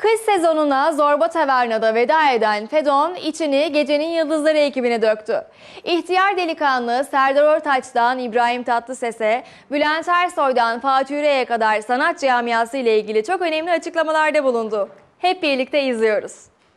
Kış sezonuna Zorba Taverna'da veda eden Fedon içini Gecenin Yıldızları ekibine döktü. İhtiyar delikanlı Serdar Ortaç'tan İbrahim Tatlıses'e, Bülent Ersoy'dan Fatih Yüreğe kadar sanat camiası ile ilgili çok önemli açıklamalarda bulundu. Hep birlikte izliyoruz.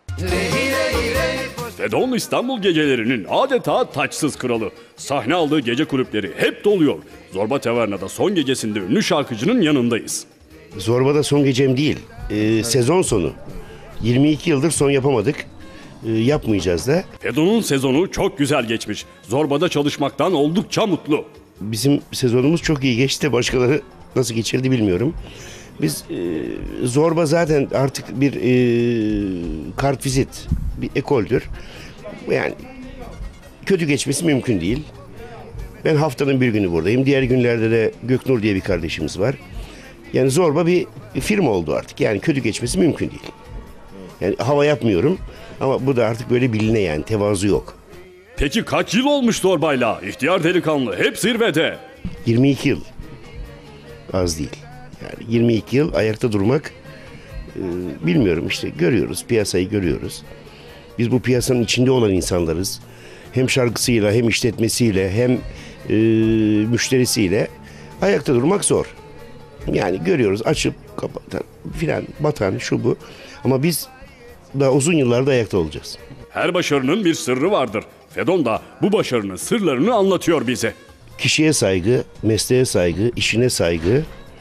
Fedon İstanbul gecelerinin adeta taçsız kralı. Sahne aldığı gece kulüpleri hep doluyor. Zorba Taverna'da son gecesinde ünlü şarkıcının yanındayız. Zorba'da son gecem değil, sezon sonu. 22 yıldır son yapamadık, yapmayacağız da. Fedon'un sezonu çok güzel geçmiş. Zorba'da çalışmaktan oldukça mutlu. Bizim sezonumuz çok iyi geçti, başkaları nasıl geçirdi bilmiyorum. Biz Zorba zaten artık bir kartvizit, bir ekoldür. Yani kötü geçmesi mümkün değil. Ben haftanın bir günü buradayım. Diğer günlerde de Göknur diye bir kardeşimiz var. Yani Zorba bir firma oldu artık. Yani kötü geçmesi mümkün değil. Yani hava yapmıyorum ama bu da artık böyle biline, yani tevazu yok. Peki kaç yıl olmuş Zorba'yla? İhtiyar delikanlı hep zirvede. 22 yıl. Az değil. Yani 22 yıl ayakta durmak, bilmiyorum işte, görüyoruz, piyasayı görüyoruz. Biz bu piyasanın içinde olan insanlarız. Hem şarkısıyla, hem işletmesiyle, hem müşterisiyle ayakta durmak zor. Yani görüyoruz, açıp kapatan filan, batan şu bu. Ama biz daha uzun yıllarda ayakta olacağız. Her başarının bir sırrı vardır. Fedon da bu başarının sırlarını anlatıyor bize. Kişiye saygı, mesleğe saygı, işine saygı,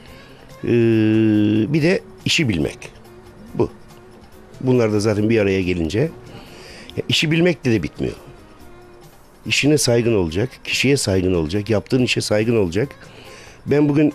bir de işi bilmek. Bu. Bunlar da zaten bir araya gelince işi bilmekle de bitmiyor. İşine saygın olacak, kişiye saygın olacak, yaptığın işe saygın olacak. Ben bugün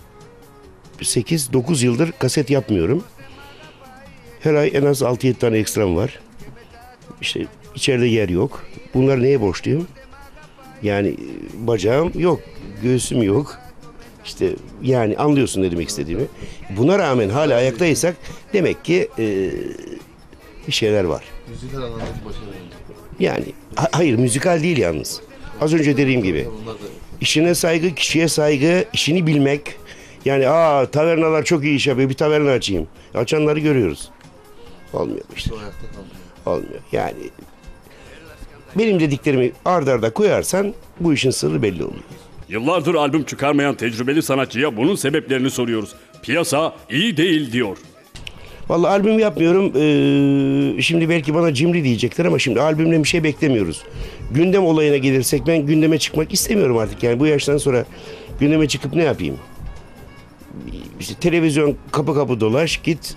8-9 yıldır kaset yapmıyorum. Her ay en az 6-7 tane ekstram var. İşte içeride yer yok. Bunlar neye borçluyum? Yani bacağım yok, göğsüm yok. İşte yani anlıyorsun ne demek istediğimi. Buna rağmen hala ayaktaysak demek ki bir şeyler var. Müzikal anlamdaki başarı. Yani hayır, müzikal değil yalnız. Az önce dediğim gibi. İşine saygı, kişiye saygı, işini bilmek. Yani tavernalar çok iyi iş yapıyor, bir taverna açayım. Açanları görüyoruz. Olmuyor işte. Olmuyor. Yani benim dediklerimi ard arda koyarsan bu işin sırrı belli oluyor. Yıllardır albüm çıkarmayan tecrübeli sanatçıya bunun sebeplerini soruyoruz. Piyasa iyi değil diyor. Vallahi albüm yapmıyorum. Şimdi belki bana cimri diyecekler ama şimdi albümle bir şey beklemiyoruz. Gündem olayına gelirsek, ben gündeme çıkmak istemiyorum artık. Yani bu yaştan sonra gündeme çıkıp ne yapayım? İşte televizyon, kapı kapı dolaş git.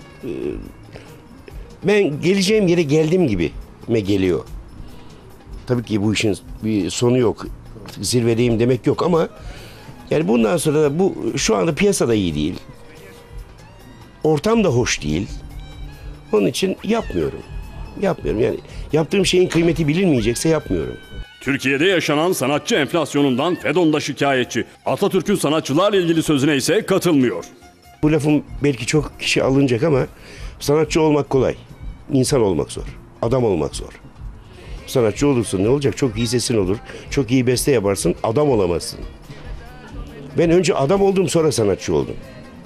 Ben geleceğim yere geldiğim gibi me geliyor. Tabii ki bu işin bir sonu yok. Zirvedeyim demek yok ama yani bundan sonra da bu şu anda piyasada iyi değil. Ortam da hoş değil. Onun için yapmıyorum. Yani yaptığım şeyin kıymeti bilinmeyecekse yapmıyorum. Türkiye'de yaşanan sanatçı enflasyonundan Fedon da şikayetçi. Atatürk'ün sanatçılarla ilgili sözüne ise katılmıyor. Bu lafım belki çok kişi alınacak ama sanatçı olmak kolay. İnsan olmak zor. Adam olmak zor. Sanatçı olursun ne olacak? Çok iyi sesin olur. Çok iyi beste yaparsın. Adam olamazsın. Ben önce adam oldum, sonra sanatçı oldum.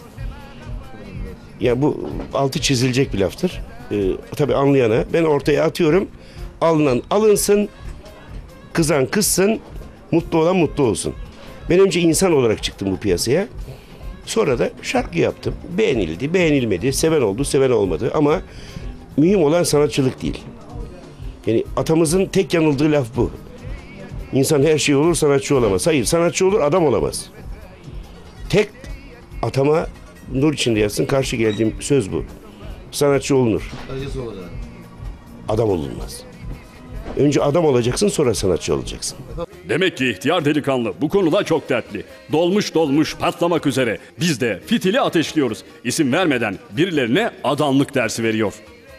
Ya bu altı çizilecek bir laftır. Tabii anlayana ben ortaya atıyorum. Alınan alınsın, kızan kızsın, mutlu olan mutlu olsun. Ben önce insan olarak çıktım bu piyasaya. Sonra da şarkı yaptım. Beğenildi, beğenilmedi, seven oldu, seven olmadı. Ama mühim olan sanatçılık değil. Yani atamızın tek yanıldığı laf bu. İnsan her şey olur, sanatçı olamaz. Hayır, sanatçı olur, adam olamaz. Tek atama nur içinde yatsın karşı geldiğim söz bu. Sanatçı olunur. Adam olunmaz. Önce adam olacaksın, sonra sanatçı olacaksın. Demek ki ihtiyar delikanlı bu konuda çok dertli. Dolmuş patlamak üzere. Biz de fitili ateşliyoruz. İsim vermeden birilerine adamlık dersi veriyor.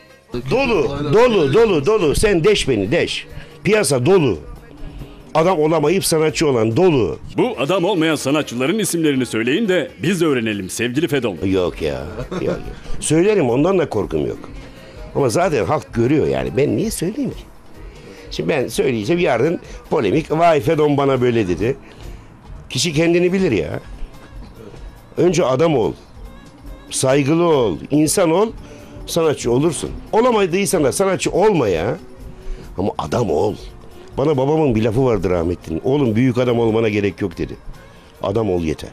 Dolu. Sen deş beni, deş. Piyasa dolu. Adam olamayıp sanatçı olan dolu. Bu adam olmayan sanatçıların isimlerini söyleyin de biz de öğrenelim sevgili Fedon. Yok ya. Yok. Söylerim, ondan da korkum yok. Ama zaten halk görüyor yani. Ben niye söyleyeyim ki? Şimdi ben söyleyeceğim, yarın polemik. Vay Fedon bana böyle dedi. Kişi kendini bilir ya. Önce adam ol. Saygılı ol. İnsan ol. sanatçı olursun. Olamadıysan da sanatçı olma ya. Ama adam ol. Bana babamın bir lafı vardı rahmetlinin. Oğlum büyük adam olmana gerek yok dedi. Adam ol yeter.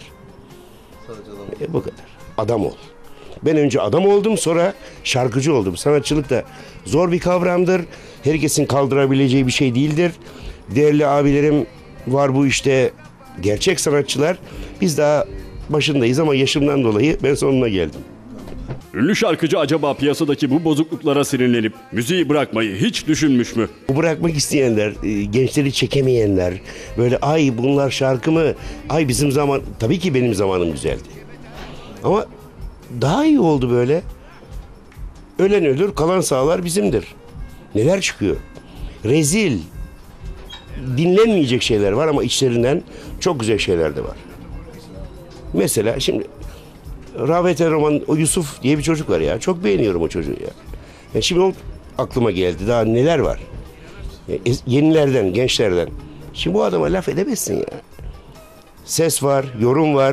Bu kadar. Adam ol. Ben önce adam oldum, sonra şarkıcı oldum. Sanatçılık da zor bir kavramdır. Herkesin kaldırabileceği bir şey değildir. Değerli abilerim var bu işte, gerçek sanatçılar. Biz daha başındayız ama yaşımdan dolayı ben sonuna geldim. Ünlü şarkıcı acaba piyasadaki bu bozukluklara sinirlenip müziği bırakmayı hiç düşünmüş mü? Bu bırakmak isteyenler, gençleri çekemeyenler, böyle ay bunlar şarkı mı, ay bizim zaman, tabii ki benim zamanım güzeldi. Ama daha iyi oldu böyle. Ölen ölür, kalan sağlar bizimdir. Neler çıkıyor? Rezil, dinlenmeyecek şeyler var ama içlerinden çok güzel şeyler de var. Mesela şimdi Rağbet Roman, o Yusuf diye bir çocuk var ya. Çok beğeniyorum o çocuğu ya. Yani şimdi o aklıma geldi. Daha neler var? Yenilerden, gençlerden. Şimdi bu adama laf edemezsin ya. Ses var, yorum var.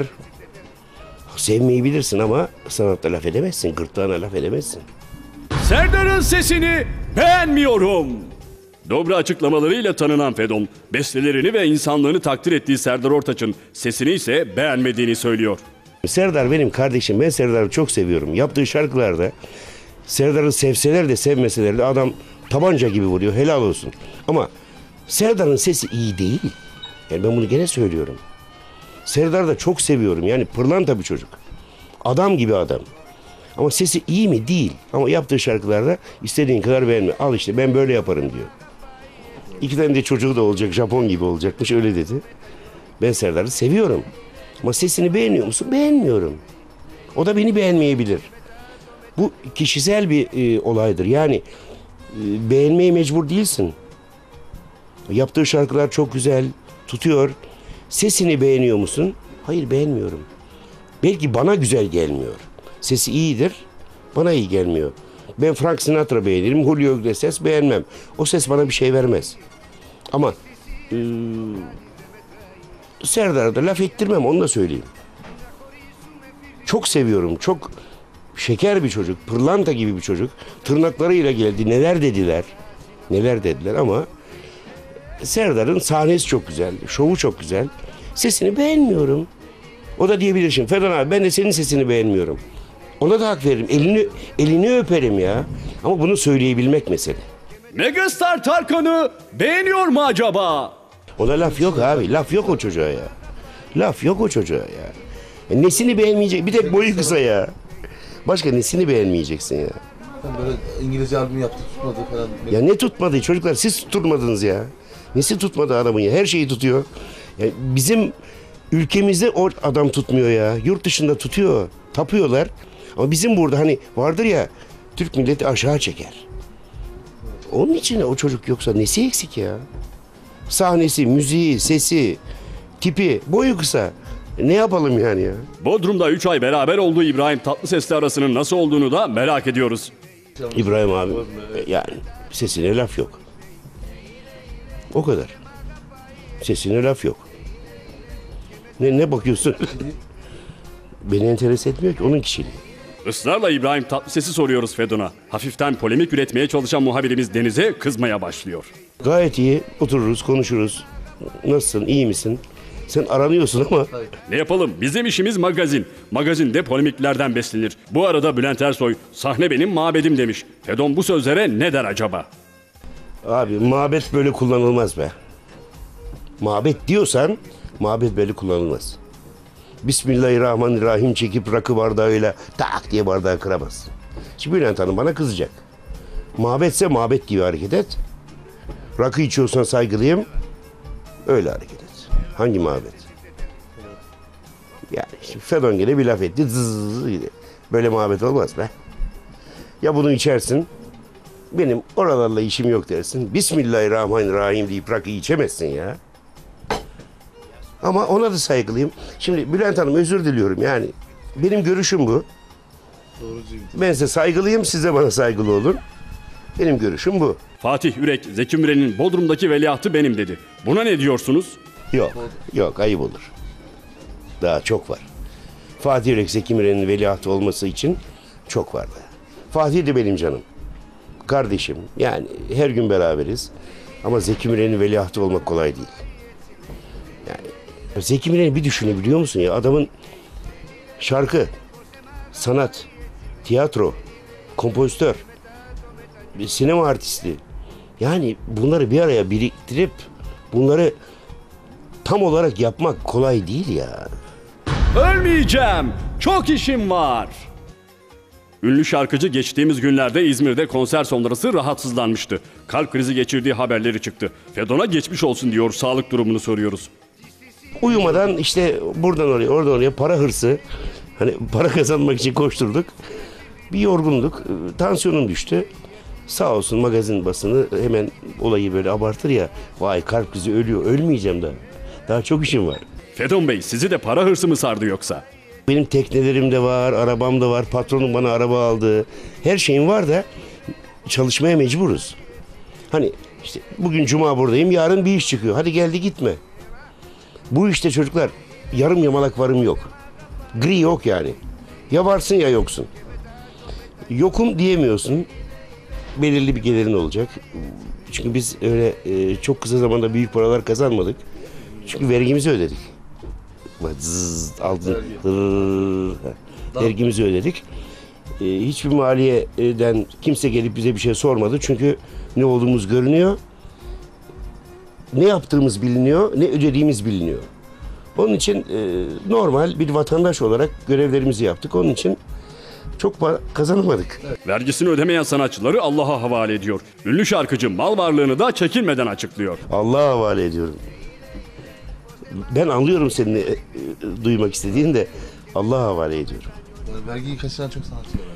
Sevmeyi bilirsin ama sanatta laf edemezsin. Gırtlağına laf edemezsin. Serdar'ın sesini beğenmiyorum. Dobra açıklamalarıyla tanınan Fedon, bestelerini ve insanlığını takdir ettiği Serdar Ortaç'ın sesini ise beğenmediğini söylüyor. Serdar benim kardeşim. Ben Serdar'ı çok seviyorum. Yaptığı şarkılarda Serdar'ı sevseler de sevmeseler de adam tabanca gibi vuruyor. Helal olsun. Ama Serdar'ın sesi iyi değil. Yani ben bunu gene söylüyorum. Serdar'ı da çok seviyorum. Yani pırlanta bir çocuk. Adam gibi adam. Ama sesi iyi mi? Değil. Ama yaptığı şarkılarda istediğin kadar beğenme. Al işte ben böyle yaparım diyor. 2 tane de çocuğu da olacak. Japon gibi olacakmış, öyle dedi. Ben Serdar'ı seviyorum. Ama sesini beğeniyor musun? Beğenmiyorum. O da beni beğenmeyebilir. Bu kişisel bir olaydır. Yani beğenmeye mecbur değilsin. Yaptığı şarkılar çok güzel, tutuyor. Sesini beğeniyor musun? Hayır, beğenmiyorum. Belki bana güzel gelmiyor. Sesi iyidir, bana iyi gelmiyor. Ben Frank Sinatra beğenirim, Julio Iglesias beğenmem. O ses bana bir şey vermez. Ama Serdar'a da laf ettirmem, onu da söyleyeyim. Çok seviyorum, çok şeker bir çocuk, pırlanta gibi bir çocuk. Tırnaklarıyla geldi, neler dediler, neler dediler ama Serdar'ın sahnesi çok güzel, şovu çok güzel. Sesini beğenmiyorum. O da diyebilir şimdi, Fedon abi ben de senin sesini beğenmiyorum. Ona da hak veririm, elini öperim ya. Ama bunu söyleyebilmek mesele. Megastar Tarkan'ı beğeniyor mu acaba? Ona laf yok abi. Laf yok o çocuğa ya. Laf yok o çocuğa ya. Nesini beğenmeyecek? Bir tek boyu kısa ya. Başka nesini beğenmeyeceksin ya? Böyle İngilizce albüm yaptı, tutmadı falan. Ya ne tutmadı çocuklar? Siz tutmadınız ya. Nesi tutmadı adamın ya? Her şeyi tutuyor. Ya bizim ülkemizde o adam tutmuyor ya. Yurt dışında tutuyor. Tapıyorlar. Ama bizim burada hani vardır ya, Türk milleti aşağı çeker. Onun için o çocuk yoksa nesi eksik ya? Sahnesi, müziği, sesi, tipi, boyu kısa. Ne yapalım yani ya? Bodrum'da 3 ay beraber olduğu İbrahim Tatlıses'le arasının nasıl olduğunu da merak ediyoruz. İbrahim abi yani sesine laf yok. O kadar. Sesine laf yok. Ne bakıyorsun? Beni enteres etmiyor ki onun kişiliği. Israrla İbrahim Tatlıses'i soruyoruz Fedon'a. Hafiften polemik üretmeye çalışan muhabirimiz Deniz'e kızmaya başlıyor. Gayet iyi. Otururuz, konuşuruz. Nasılsın, iyi misin? Sen aranıyorsun ama Ne yapalım? Bizim işimiz magazin. Magazin de polemiklerden beslenir. Bu arada Bülent Ersoy, sahne benim mabedim demiş. Fedon bu sözlere ne der acaba? abi mabet böyle kullanılmaz be. Mabet diyorsan mabet böyle kullanılmaz. Bismillahirrahmanirrahim çekip rakı bardağıyla tak diye bardağı kıramazsın. Şimdi Bülent Hanım bana kızacak. Mabetse mabet gibi hareket et. Rakı içiyorsan saygılıyım. Öyle hareket et. Hangi mabet? Yani şimdi Fedon gene bir laf etti. Zzzz dedi. Böyle muhabbet olmaz be. Ya bunu içersin. Benim oralarla işim yok dersin. Bismillahirrahmanirrahim deyip rakı içemezsin ya. Ama ona da saygılıyım. Şimdi Bülent Hanım özür diliyorum yani. Benim görüşüm bu. Ben size saygılıyım, siz de bana saygılı olun. Benim görüşüm bu. Fatih Ürek, Zeki Müren'in Bodrum'daki veliahtı benim dedi. Buna ne diyorsunuz? Yok ayıp olur. Daha çok var. Fatih Yürek Zeki Müren'in veliahtı olması için çok var da. Fatih de benim canım. Kardeşim. Yani her gün beraberiz. Ama Zeki Müren'in veliahtı olmak kolay değil. Yani Zeki Müren'i bir düşünebiliyor musun ya? Adamın şarkı, sanat, tiyatro, kompozitör, bir sinema artisti. Yani bunları bir araya biriktirip bunları tam olarak yapmak kolay değil ya. Ölmeyeceğim, çok işim var. Ünlü şarkıcı geçtiğimiz günlerde İzmir'de konser sonrası rahatsızlanmıştı. Kalp krizi geçirdiği haberleri çıktı. Fedon'a geçmiş olsun diyor, sağlık durumunu soruyoruz. Uyumadan işte buradan oraya, oradan oraya para hırsı. Hani para kazanmak için koşturduk. Bir yorgunluk, tansiyonum düştü. Sağ olsun magazin basını hemen olayı böyle abartır ya. Vay kalp krizi ölüyor, ölmeyeceğim daha. Daha çok işim var. Fedon Bey, sizi de para hırsı mı sardı yoksa? Benim teknelerim de var, arabam da var, patronum bana araba aldı. Her şeyim var da çalışmaya mecburuz. Hani işte bugün cuma buradayım, yarın bir iş çıkıyor. Hadi geldi gitme. Bu işte çocuklar yarım yamalak varım yok. Gri yok yani. Ya varsın ya yoksun. Yokum diyemiyorsun. Belirli bir gelirin olacak. Çünkü biz öyle çok kısa zamanda büyük paralar kazanmadık. Çünkü vergimizi ödedik. Zzz, aldın. Vergimizi ödedik. Hiçbir maliyeden kimse gelip bize bir şey sormadı. Çünkü ne olduğumuz görünüyor. Ne yaptığımız biliniyor, ne ödediğimiz biliniyor. Onun için normal bir vatandaş olarak görevlerimizi yaptık. Onun için çok para kazanamadık. Vergisini ödemeyen sanatçıları Allah'a havale ediyor. Ünlü şarkıcı mal varlığını da çekinmeden açıklıyor. Allah'a havale ediyorum. Ben anlıyorum senin duymak istediğini de Allah'a havale ediyorum. Yani vergiyi kaçıran çok sanatçı var.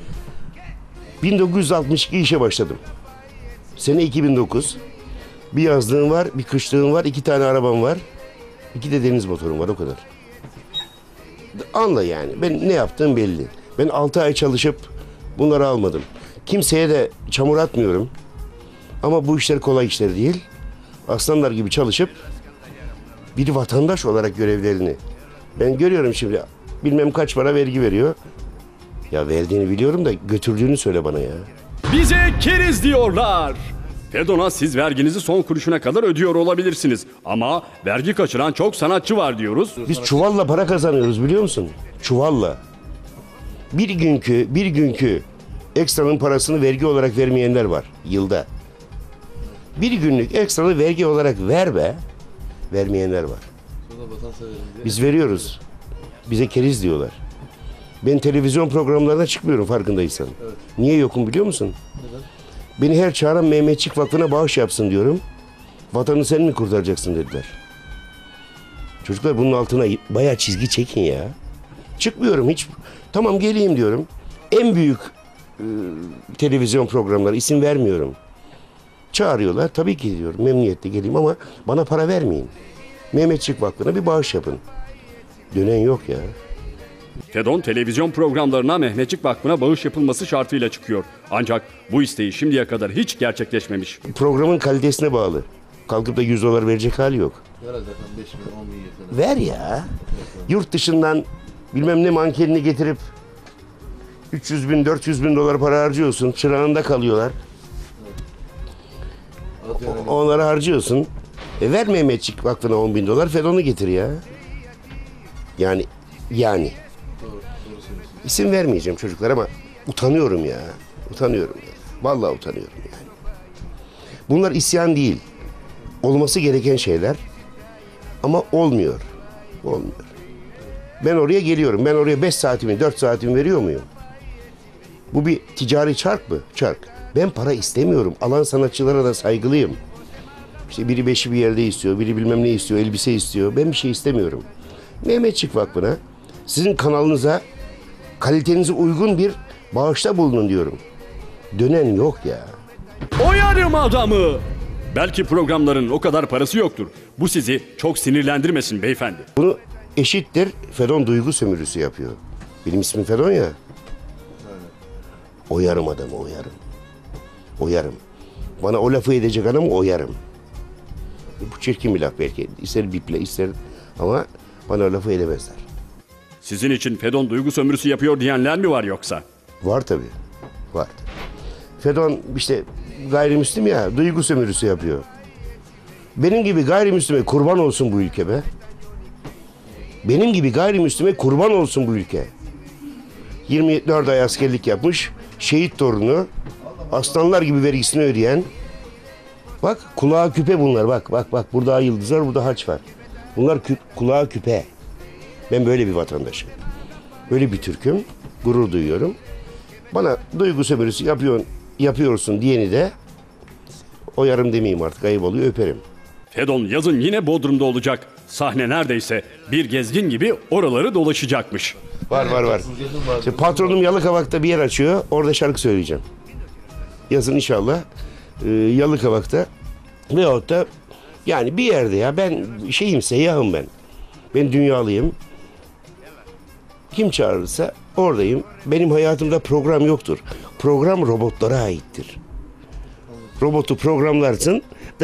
1962 işe başladım. Sene 2009. Bir yazlığım var, bir kışlığım var, 2 tane arabam var. 2 de deniz motorum var, o kadar. Anla yani. Ben ne yaptığım belli. Ben 6 ay çalışıp bunları almadım. Kimseye de çamur atmıyorum. Ama bu işler kolay işler değil. Aslanlar gibi çalışıp bir vatandaş olarak görevlerini. Ben görüyorum şimdi bilmem kaç para vergi veriyor. Ya verdiğini biliyorum da götürdüğünü söyle bana ya. Bize keriz diyorlar. Fedon'a siz verginizi son kuruşuna kadar ödüyor olabilirsiniz. Ama vergi kaçıran çok sanatçı var diyoruz. Biz çuvalla para kazanıyoruz biliyor musun? Çuvalla. Bir günkü ekstranın parasını vergi olarak vermeyenler var yılda. Bir günlük ekstranı vergi olarak ver be. Vermeyenler var. Sonra vatanseverim diye. Biz veriyoruz. Bize keriz diyorlar. Ben televizyon programlarına çıkmıyorum farkındaysan. Evet. Niye yokum biliyor musun? Neden? Beni her çağıran Mehmetçik Vakfı'na bağış yapsın diyorum. Vatanı sen mi kurtaracaksın dediler. Çocuklar bunun altına bayağı çizgi çekin ya. Çıkmıyorum hiç. Tamam geleyim diyorum. En büyük televizyon programları isim vermiyorum. Çağırıyorlar. Tabii ki diyorum. Memnuniyetle geleyim ama bana para vermeyin. Mehmetçik Vakfı'na bir bağış yapın. Dönen yok ya. Fedon televizyon programlarına Mehmetçik Vakfı'na bağış yapılması şartıyla çıkıyor. Ancak bu isteği şimdiye kadar hiç gerçekleşmemiş. Programın kalitesine bağlı. Kalkıp da 100 dolar verecek hali yok. Herhalde zaten 5 bin, 10 bin yeter. Ver ya. Yurt dışından bilmem ne mankenini getirip 300 bin, 400 bin dolar para harcıyorsun. Çırağında kalıyorlar. At yani. Onları harcıyorsun. Ver Mehmetçik Vakfı'na 10 bin dolar. Fedon'u getir ya. Yani. Doğru söylüyorsun. İsim vermeyeceğim çocuklar ama utanıyorum ya. Utanıyorum ya. Vallahi utanıyorum yani. Bunlar isyan değil. Olması gereken şeyler. Ama olmuyor. Olmuyor. Ben oraya geliyorum. Ben oraya 5 saatimi, 4 saatimi veriyor muyum? Bu bir ticari çark mı? Çark. Ben para istemiyorum. Alan sanatçılara da saygılıyım. İşte biri beşi bir yerde istiyor, biri bilmem ne istiyor, elbise istiyor. Ben bir şey istemiyorum. Mehmetçik Vakfı'na, sizin kanalınıza kalitenize uygun bir bağışta bulunun diyorum. Dönen yok ya. Oyarım adamı. Belki programların o kadar parası yoktur. Bu sizi çok sinirlendirmesin beyefendi. Bunu eşittir Fedon duygu sömürüsü yapıyor. Benim ismim Fedon ya. Oyarım adamı, oyarım. Oyarım. Bana o lafı edecek adamı oyarım. Bu çirkin bir laf belki. İster biple, ister ama bana o lafı edemezler. Sizin için Fedon duygu sömürüsü yapıyor diyenler mi var yoksa? Var tabii. Var. Fedon işte gayrimüslim ya, duygu sömürüsü yapıyor. Benim gibi gayrimüslime kurban olsun bu ülke be. Benim gibi gayrimüslime kurban olsun bu ülke. 24 ay askerlik yapmış, şehit torunu, aslanlar gibi vergisini ödeyen. Bak kulağa küpe bunlar, bak burada ay yıldız var, burada haç var. Bunlar kulağa küpe. Ben böyle bir vatandaşım. Böyle bir Türk'üm, gurur duyuyorum. Bana duygu sömürüsü yapıyorsun diyeni de o yarım demeyeyim artık, ayıp oluyor, öperim. Fedon yazın yine Bodrum'da olacak. Sahne neredeyse bir gezgin gibi oraları dolaşacakmış. Var. İşte patronum Yalıkavak'ta bir yer açıyor. Orada şarkı söyleyeceğim. Yazın inşallah Yalıkavak'ta veyahut da yani bir yerde ya. Ben seyyahım ben. Ben dünyalıyım. Kim çağırırsa oradayım. Benim hayatımda program yoktur. Program robotlara aittir. Robotu programlarsın.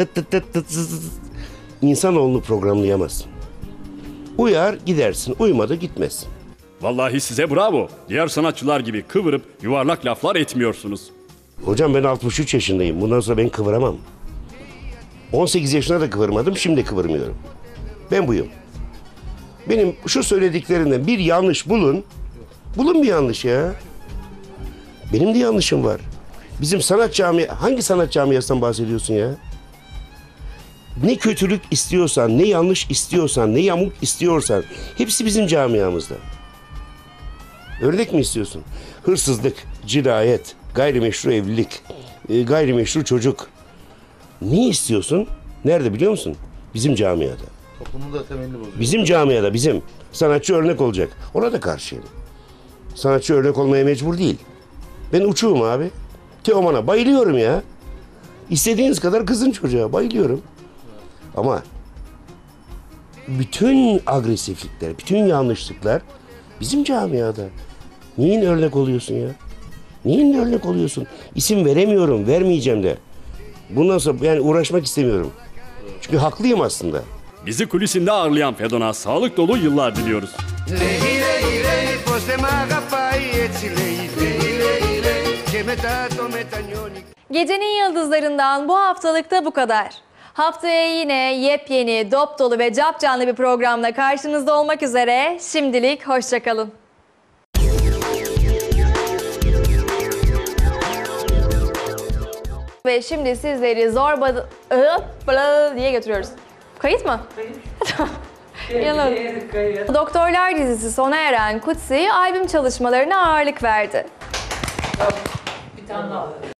İnsanoğlunu programlayamazsın. Uyar gidersin. Uymadı gitmezsin. Vallahi size bravo. Diğer sanatçılar gibi kıvırıp yuvarlak laflar etmiyorsunuz. Hocam ben 63 yaşındayım. Bundan sonra ben kıvıramam. 18 yaşında da kıvırmadım. Şimdi de kıvırmıyorum. Ben buyum. Benim şu söylediklerimden bir yanlış bulun. Bulun bir yanlış ya. Benim de yanlışım var. Bizim sanat hangi sanat camiasından bahsediyorsun ya? Ne kötülük istiyorsan, ne yanlış istiyorsan, ne yamuk istiyorsan hepsi bizim camiamızda. Örnek mi istiyorsun? Hırsızlık, cinayet, gayrimeşru evlilik, gayrimeşru çocuk. Ne istiyorsun? Nerede biliyor musun? Bizim camiada. Toplumun da temelini bozuyor. Bizim camiada, bizim. Sanatçı örnek olacak. Ona da karşıyım. Sanatçı örnek olmaya mecbur değil. Ben uçuğum abi. Teoman'a bayılıyorum ya. İstediğiniz kadar kızın çocuğa bayılıyorum. Ama bütün agresiflikler, bütün yanlışlıklar bizim camiada. Neyin örnek oluyorsun ya? Neyin örnek oluyorsun? İsim veremiyorum, vermeyeceğim de. Bundan sonra yani uğraşmak istemiyorum. Çünkü haklıyım aslında. Bizi kulisinde ağırlayan Fedon'a sağlık dolu yıllar diliyoruz. Gecenin Yıldızlarından bu haftalıkta bu kadar. Haftaya yine yepyeni, dop dolu ve capcanlı bir programla karşınızda olmak üzere. Şimdilik hoşça kalın. Ve şimdi sizleri Zorba diye götürüyoruz. Kayıt mı? Kayıt. Doktorlar dizisi sona eren Kutsi albüm çalışmalarına ağırlık verdi. Bir tane daha.